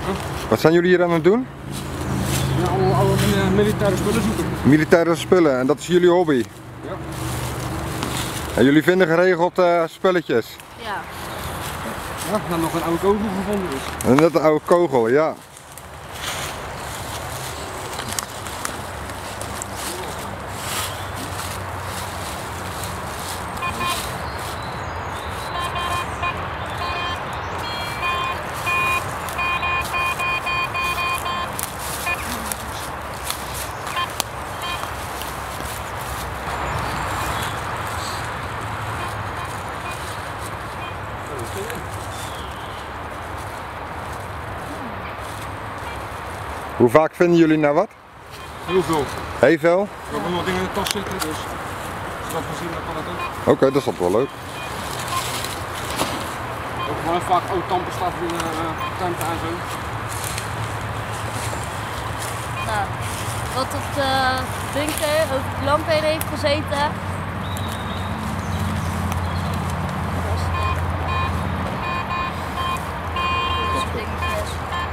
Wat zijn jullie hier aan het doen? Ja, alle militaire spullen zoeken. Militaire spullen, en dat is jullie hobby? Ja. En jullie vinden geregeld spulletjes? Ja. Ja, dat nog een oude kogel gevonden is. En net een oude kogel, ja. Hoe vaak vinden jullie nou wat? Heel veel. Heel veel? We hebben nog dingen in de tas zitten, dus als je dat kan zien, dan kan het ook. Oké, dat is toch wel leuk. Ook gewoon vaak oude tandpasta in de tenten en zo. Nou, wat op de bunker over de lamp heen heeft gezeten. Dingetjes.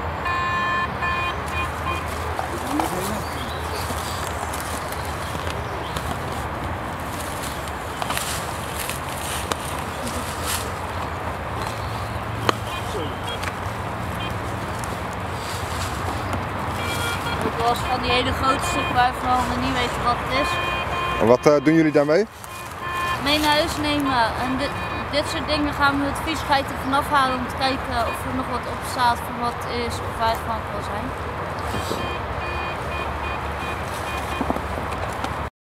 Ook was van die hele grote stukken waarvan we niet weten wat het is. En wat doen jullie daarmee? Mee naar huis nemen en dit soort dingen gaan we het viezigheid ervan afhalen om te kijken of er nog wat op staat van wat het is of waar het van kan zijn.